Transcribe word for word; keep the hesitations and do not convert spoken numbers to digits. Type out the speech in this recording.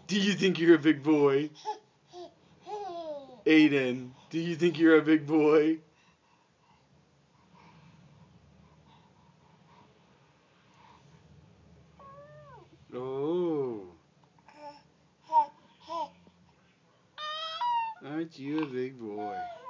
Do you think you're a big boy? Aiden, do you think you're a big boy? Oh. Aren't you a big boy?